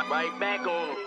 Right back on him.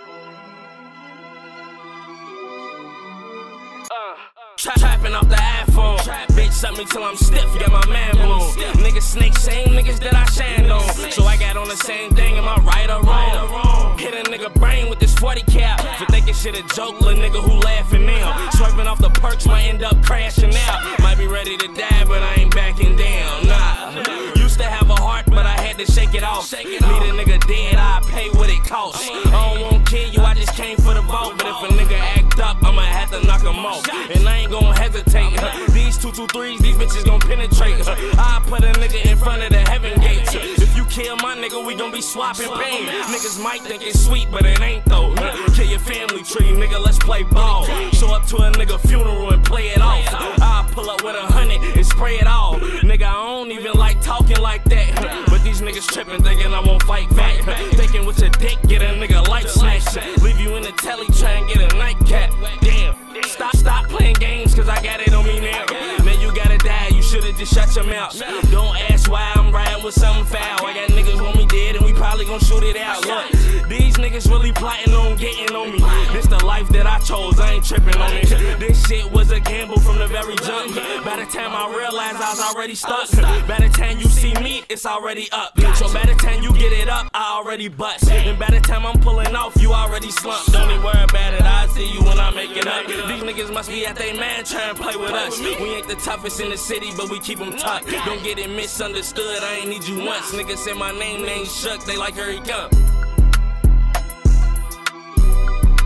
Trapping off the iPhone. Bitch suck me till I'm stiff, got my man blown. Niggas snake, same niggas that I shand on. So I got on the same thing, am I right or wrong? Hit a nigga brain with this 40 cap. For thinking shit a joke, little nigga who laughing now. Swiping off the perks, might end up crashing out. Might be ready to die, but I ain't backing down, nah. Used to have a heart, but I had to shake it off. Need a nigga dead, I pay what it costs. I don't want to kill you, I just came for the vote. But if a nigga act up, I'ma have to knock him off. And I ain't gon' hesitate. These 223s, these bitches gon' penetrate. I put a nigga in front of the heaven gates. If you kill my nigga, we gon' be swapping pain. Niggas might think it's sweet, but it ain't though. Kill your family tree, nigga, let's play ball. Show up to a nigga funeral and play it off. I pull up with 100 and spray it all. Nigga, I don't even like talking like that. But these niggas tripping, thinking I won't fight back. Thinking with your dick, get a nigga light snatch. Leave you in the telly, try and get a nightcap. Damn, stop playing games, cause I got it on me now. Man, you gotta die, you should've just shut your mouth. Don't ask why I'm riding with something foul. I got niggas want me dead and we probably gon' shoot it out. Look, these niggas really plotting on getting on me. This the life that I chose, I ain't tripping on it. This shit was a gamble from the very jump. By the time I realized I was already stuck. By the time you see me, it's already up. So by the time you get it up, I already bust. And by the time I'm pulling off, you already slumped. Don't even worry about it, I see you when I make it up. These niggas must be at they man trying to play with us. We ain't the toughest in the city, but we keep them tucked. Don't get it misunderstood, I ain't need you once. Niggas say my name, they ain't shook, they like here he come.